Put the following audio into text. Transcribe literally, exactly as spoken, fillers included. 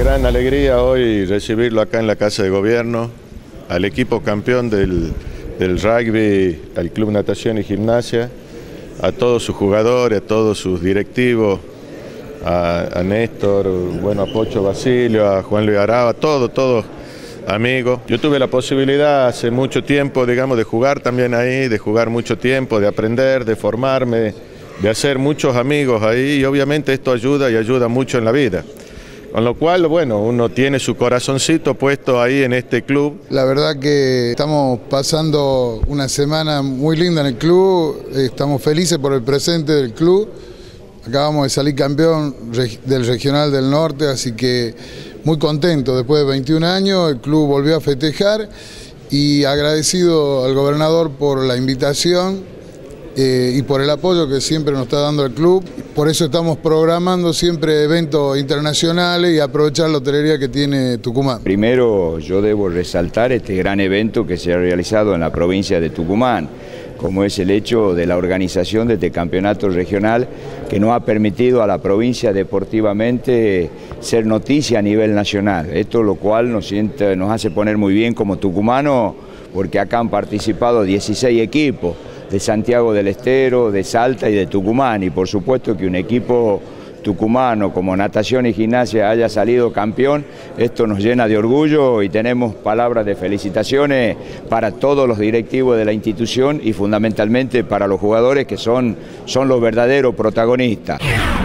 gran alegría hoy recibirlo acá en la Casa de Gobierno, al equipo campeón del, del rugby, al Club Natación y Gimnasia, a todos sus jugadores, a todos sus directivos, a, a Néstor, bueno, a Pocho Basilio, a Juan Luis Araba, todos, todos amigos. Yo tuve la posibilidad hace mucho tiempo, digamos, de jugar también ahí, de jugar mucho tiempo, de aprender, de formarme, de hacer muchos amigos ahí, y obviamente esto ayuda y ayuda mucho en la vida. Con lo cual, bueno, uno tiene su corazoncito puesto ahí en este club. La verdad que estamos pasando una semana muy linda en el club, estamos felices por el presente del club. Acabamos de salir campeón del Regional del Norte, así que muy contento. Después de veintiún años, el club volvió a festejar y agradecido al gobernador por la invitación. Eh, y por el apoyo que siempre nos está dando el club. Por eso estamos programando siempre eventos internacionales y aprovechar la hotelería que tiene Tucumán. Primero yo debo resaltar este gran evento que se ha realizado en la provincia de Tucumán, como es el hecho de la organización de este campeonato regional que nos ha permitido a la provincia deportivamente ser noticia a nivel nacional. Esto lo cual nos, siente, nos hace poner muy bien como tucumanos, porque acá han participado dieciséis equipos, de Santiago del Estero, de Salta y de Tucumán, y por supuesto que un equipo tucumano como Natación y Gimnasia haya salido campeón, esto nos llena de orgullo y tenemos palabras de felicitaciones para todos los directivos de la institución y fundamentalmente para los jugadores que son, son los verdaderos protagonistas.